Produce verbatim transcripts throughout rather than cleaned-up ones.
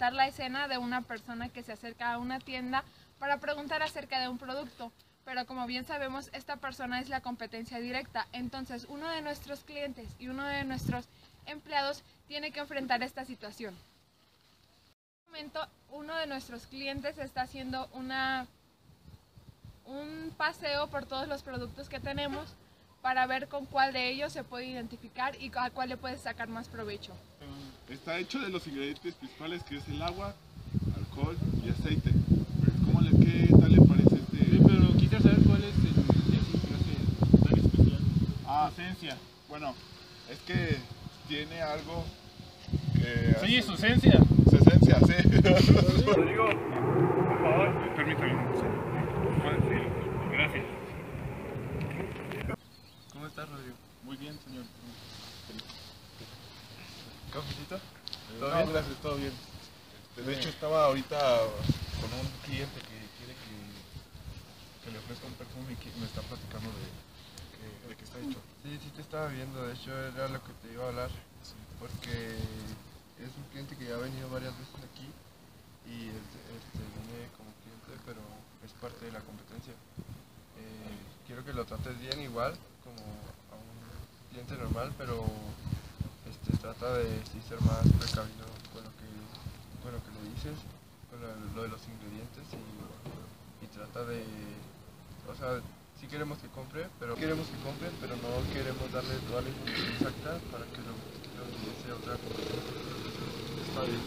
representar la escena de una persona que se acerca a una tienda para preguntar acerca de un producto. Pero como bien sabemos, esta persona es la competencia directa. Entonces, uno de nuestros clientes y uno de nuestros empleados tiene que enfrentar esta situación. En este momento, uno de nuestros clientes está haciendo una, un paseo por todos los productos que tenemos para ver con cuál de ellos se puede identificar y a cuál le puede sacar más provecho. Está hecho de los ingredientes principales, que es el agua, alcohol y aceite. ¿Cómo le, qué tal le parece este? Sí, pero quisiera saber cuál es el ingrediente que hace tan especial. Ah, su esencia. Bueno, es que tiene algo que... Sí, hace... su esencia. Su esencia, sí. Rodrigo, por favor, permítame. Sí, gracias. ¿Cómo estás, Rodrigo? Muy bien, señor. ¿Cafecito? ¿Todo no, bien? Gracias, todo bien. Este, de hecho, estaba ahorita con un cliente que quiere que, que le ofrezca un perfume y que me está platicando de, que, de qué está hecho. Sí, sí te estaba viendo, de hecho era lo que te iba a hablar, sí, porque es un cliente que ya ha venido varias veces aquí y este, viene como cliente, pero es parte de la competencia. Eh, quiero que lo trates bien igual, como a un cliente normal, pero este, trata de sí, ser más precavido con lo que, con lo que le dices, con lo, lo de los ingredientes y, y trata de, o sea, sí queremos que compre, pero queremos que compre, pero no queremos darle toda la información exacta para que lo, lo utilice otra competencia. Está bien.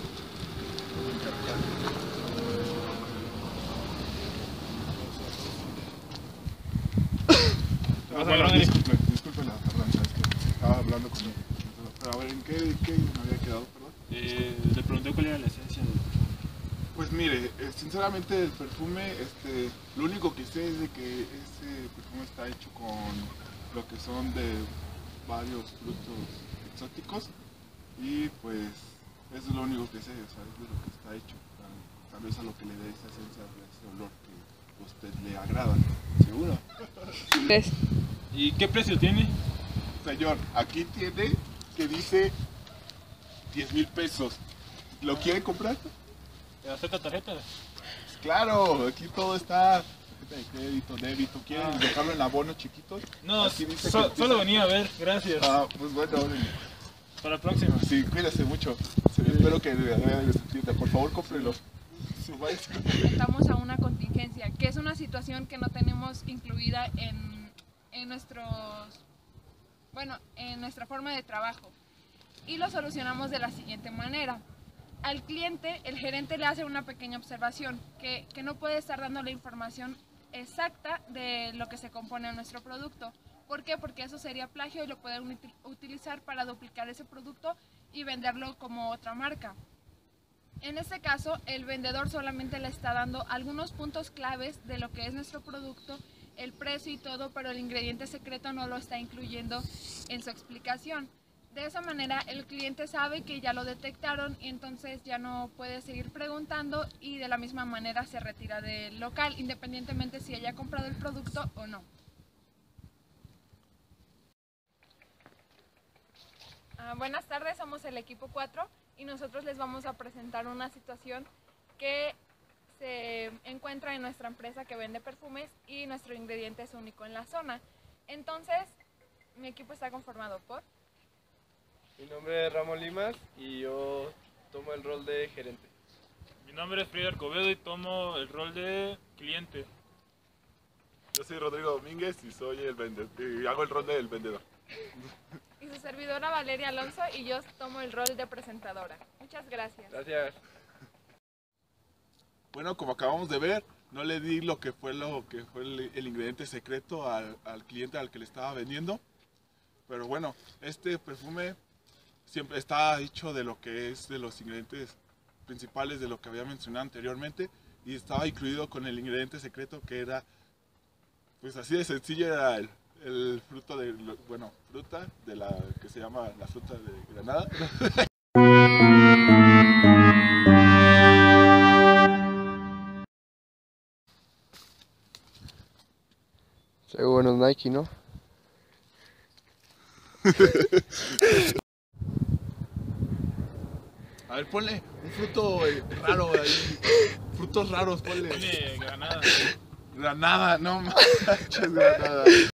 Ah, bueno, disculpen, disculpen la tardanza, es que estaba hablando con él. Pero a ver, ¿en qué, qué me había quedado, perdón? Eh, le pregunté cuál era la esencia del perfume. Pues mire, eh, sinceramente el perfume, este, lo único que sé es de que ese perfume está hecho con lo que son de varios frutos exóticos y pues eso es lo único que sé, o sea, es de lo que está hecho, tal, tal vez a lo que le dé esa esencia, ese olor que a usted le agrada, ¿seguro? ¿Y qué precio tiene? Señor, aquí tiene que dice diez mil pesos. ¿Lo quiere comprar? ¿Acepta tarjeta? Claro, aquí todo está. Tarjeta de crédito, débito. ¿Quieren Ah. dejarlo en abonos chiquitos? No, Aquí dice so, que solo venía a ver, gracias. Ah, pues bueno, órale. Para la próxima. Sí, cuídese mucho. Sí, espero que le agrade esta tienda. Por favor, cómprelo. Enfrentamos a una contingencia, que es una situación que no tenemos incluida en, en nuestros, bueno, en nuestra forma de trabajo. Y lo solucionamos de la siguiente manera. Al cliente, el gerente le hace una pequeña observación, que, que no puede estar dando la información exacta de lo que se compone en nuestro producto. ¿Por qué? Porque eso sería plagio y lo pueden utilizar para duplicar ese producto y venderlo como otra marca. En este caso, el vendedor solamente le está dando algunos puntos claves de lo que es nuestro producto, el precio y todo, pero el ingrediente secreto no lo está incluyendo en su explicación. De esa manera, el cliente sabe que ya lo detectaron y entonces ya no puede seguir preguntando y de la misma manera se retira del local, independientemente si haya comprado el producto o no. Ah, buenas tardes, somos el equipo cuatro y nosotros les vamos a presentar una situación que se encuentra en nuestra empresa que vende perfumes y nuestro ingrediente es único en la zona. Entonces, mi equipo está conformado por... Mi nombre es Ramón Limas y yo tomo el rol de gerente. Mi nombre es Frida Arcobedo y tomo el rol de cliente. Yo soy Rodrigo Domínguez y soy el vendedor, y hago el rol del vendedor. Y su servidora Valeria Alonso y yo tomo el rol de presentadora. Muchas gracias. Gracias. Bueno, como acabamos de ver, no le di lo que fue, lo que fue el, el ingrediente secreto al, al cliente al que le estaba vendiendo. Pero bueno, este perfume siempre está hecho de lo que es de los ingredientes principales de lo que había mencionado anteriormente y estaba incluido con el ingrediente secreto que era, pues así de sencillo, era el, el fruto de, bueno, fruta de la que se llama la fruta de Granada. Traigo buenos Nike, ¿no? A ver, ponle un fruto eh, raro ahí. Frutos raros, ponle. Tiene granada. Granada, no manches, granada.